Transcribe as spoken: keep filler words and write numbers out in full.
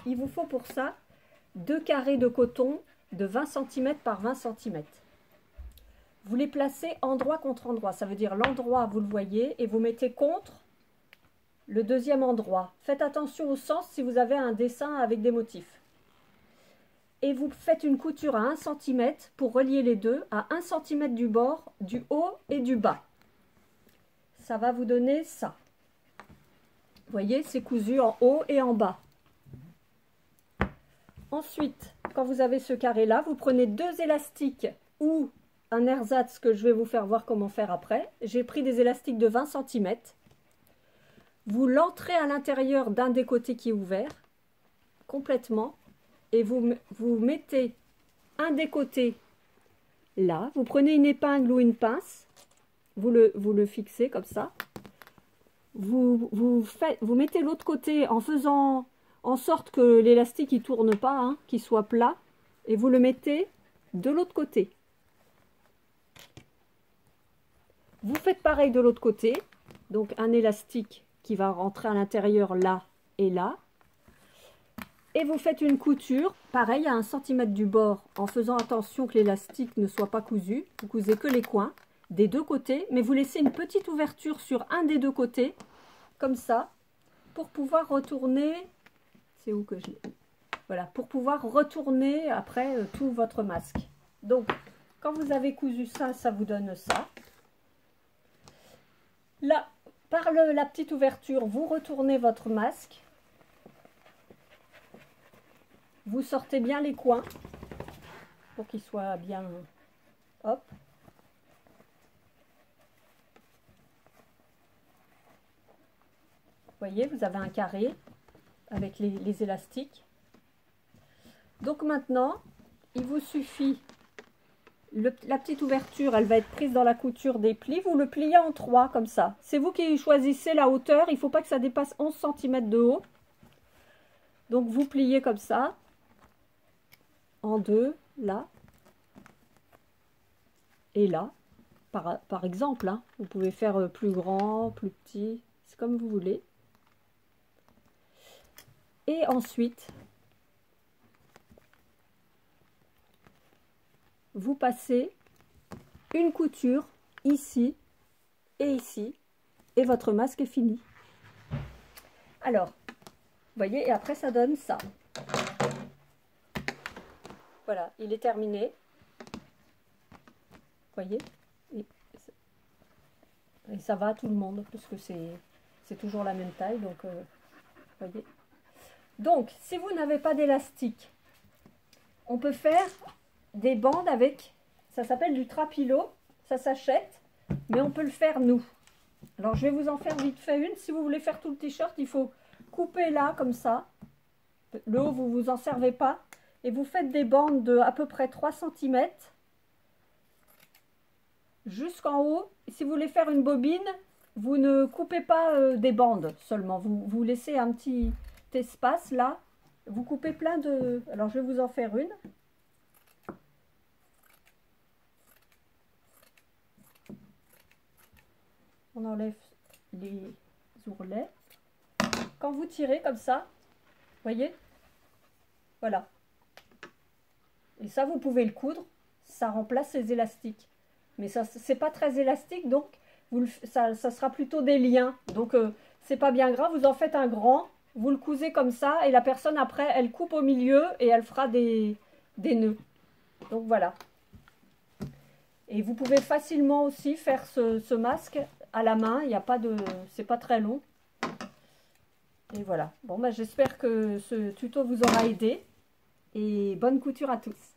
il vous faut pour ça deux carrés de coton de vingt centimètres par vingt centimètres. Vous les placez endroit contre endroit. Ça veut dire l'endroit, vous le voyez, et vous mettez contre le deuxième endroit. Faites attention au sens si vous avez un dessin avec des motifs. Et vous faites une couture à un centimètre pour relier les deux à un centimètre du bord, du haut et du bas. Ça va vous donner ça. Vous voyez, c'est cousu en haut et en bas. Ensuite, quand vous avez ce carré-là, vous prenez deux élastiques ou un ersatz que je vais vous faire voir comment faire après. J'ai pris des élastiques de vingt centimètres. Vous l'entrez à l'intérieur d'un des côtés qui est ouvert, complètement, et vous, vous mettez un des côtés là. Vous prenez une épingle ou une pince, vous le, vous le fixez comme ça. Vous, vous, faites, vous mettez l'autre côté en faisant en sorte que l'élastique ne tourne pas, hein, qu'il soit plat, et vous le mettez de l'autre côté. Vous faites pareil de l'autre côté, donc un élastique qui va rentrer à l'intérieur là et là. Et vous faites une couture, pareil à un centimètre du bord, en faisant attention que l'élastique ne soit pas cousu. Vous cousez que les coins des deux côtés, mais vous laissez une petite ouverture sur un des deux côtés, comme ça, pour pouvoir retourner, c'est où que je l'ai, voilà, pour pouvoir retourner après euh, tout votre masque. Donc, quand vous avez cousu ça, ça vous donne ça. Là, par le, la petite ouverture, vous retournez votre masque. Vous sortez bien les coins pour qu'ils soient bien, hop. Vous voyez, vous avez un carré avec les, les élastiques. Donc maintenant, il vous suffit, le, la petite ouverture, elle va être prise dans la couture des plis. Vous le pliez en trois comme ça. C'est vous qui choisissez la hauteur. Il ne faut pas que ça dépasse onze centimètres de haut. Donc vous pliez comme ça, en deux, là, et là, par, par exemple. Hein. Vous pouvez faire plus grand, plus petit, c'est comme vous voulez. Et ensuite, vous passez une couture ici et ici, et votre masque est fini. Alors, vous voyez, et après ça donne ça. Voilà, il est terminé. Vous voyez, et, et ça va à tout le monde, parce que c'est toujours la même taille, donc, euh, vous voyez. Donc, si vous n'avez pas d'élastique, on peut faire des bandes avec, ça s'appelle du trapilo, ça s'achète, mais on peut le faire nous. Alors, je vais vous en faire vite fait une. Si vous voulez faire tout le t-shirt, il faut couper là, comme ça. Le haut, vous vous en servez pas. Et vous faites des bandes de à peu près trois centimètres jusqu'en haut. Si vous voulez faire une bobine, vous ne coupez pas euh, des bandes seulement. Vous, vous laissez un petit espace là. Vous coupez plein de... Alors, je vais vous en faire une. On enlève les ourlets. Quand vous tirez comme ça, vous voyez, voilà. Et ça, vous pouvez le coudre, ça remplace les élastiques. Mais ça, c'est pas très élastique, donc vous le, ça, ça sera plutôt des liens. Donc, euh, c'est pas bien grave, vous en faites un grand, vous le cousez comme ça, et la personne, après, elle coupe au milieu et elle fera des, des nœuds. Donc, voilà. Et vous pouvez facilement aussi faire ce, ce masque à la main, il n'y a pas de... c'est pas très long. Et voilà. Bon, bah, j'espère que ce tuto vous aura aidé. Et bonne couture à tous.